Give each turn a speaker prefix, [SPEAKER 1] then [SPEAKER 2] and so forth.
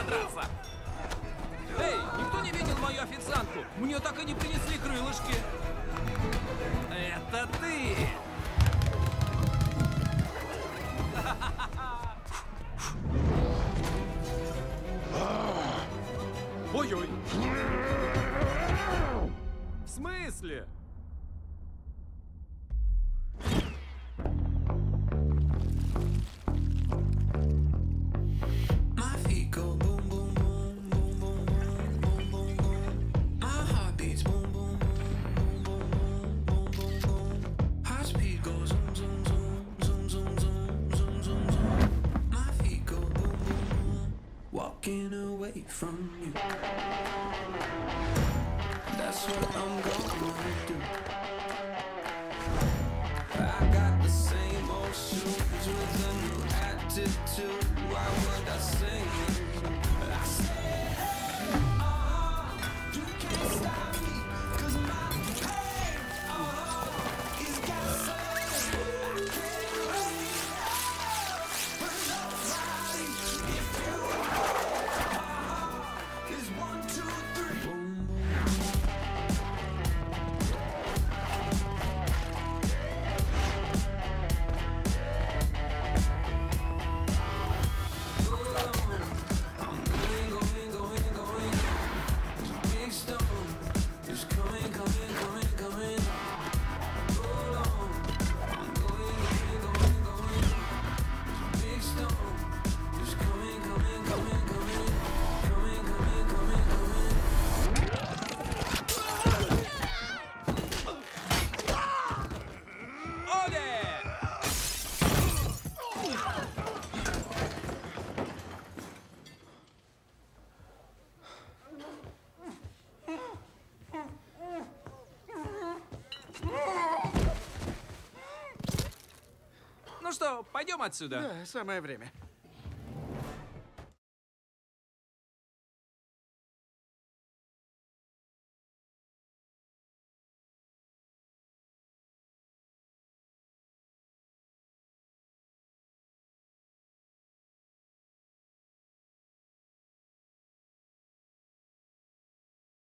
[SPEAKER 1] подраться. Эй, никто не видел мою официантку? Мне так и не принесли крылышки. Это ты! Ой-ой! В смысле?
[SPEAKER 2] Walking away from you. That's what I'm gonna do. I got the same old shoes with a new attitude. Why would I sing it? I said, you can't stop me, 'cause my pain, is gasoline. I can't wait, but nobody, if you is 1, 2, 3. Boom, boom.
[SPEAKER 1] Ну что, пойдем отсюда?
[SPEAKER 3] Да, самое время.